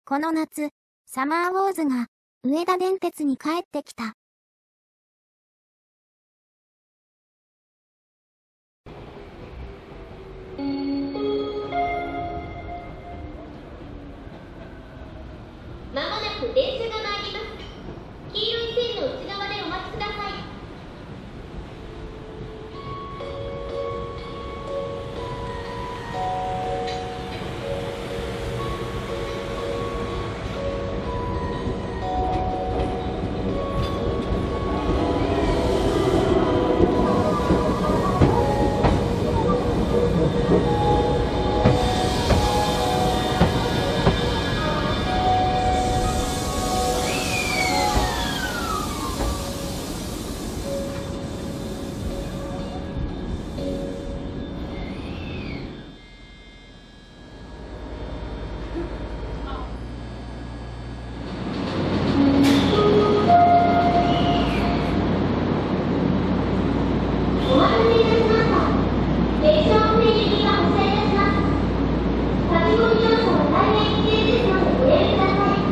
この夏、サマーウォーズが上田電鉄に帰ってきた。 まもなく電車が参ります。黄色い線の内側でお待ちください。お待たせいたしました。列車の停止が発車いたします。立ち込み乗車は大変危険ですのでご遠慮ください。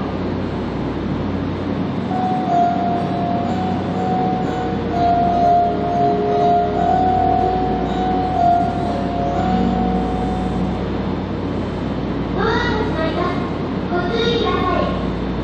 ドアが閉まります。ご注意ください。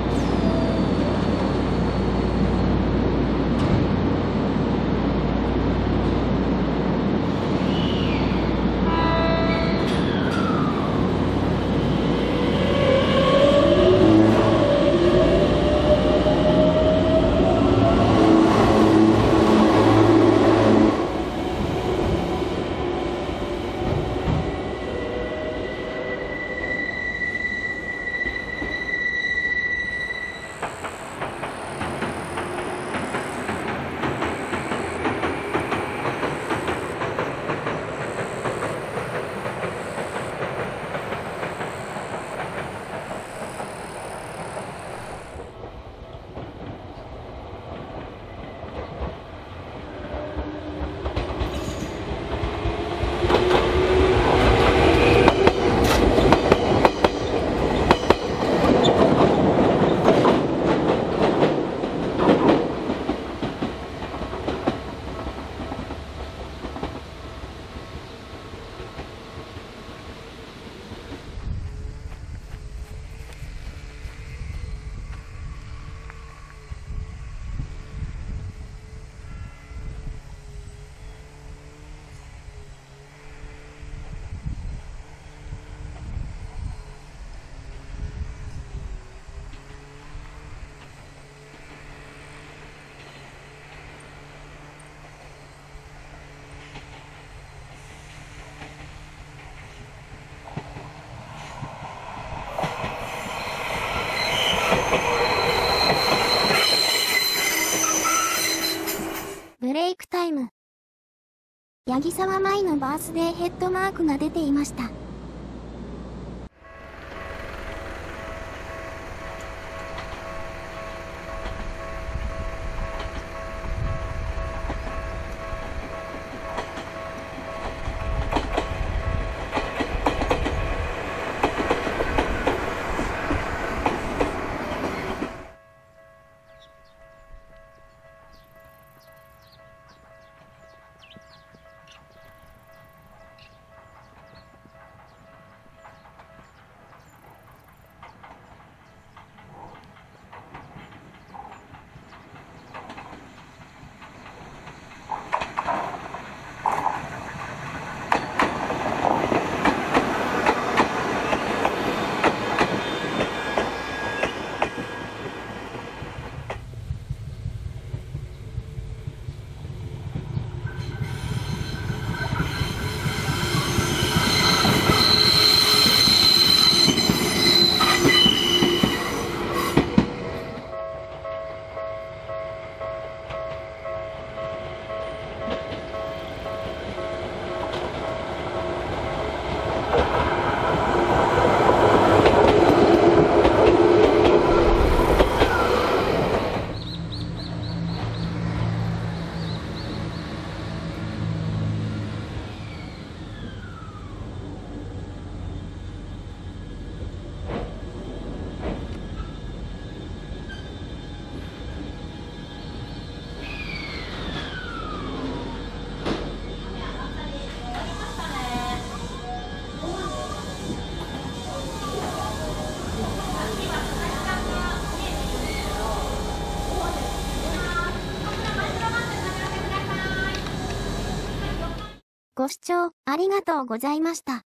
ブレイクタイム。八木沢舞のバースデーヘッドマークが出ていました。 ご視聴ありがとうございました。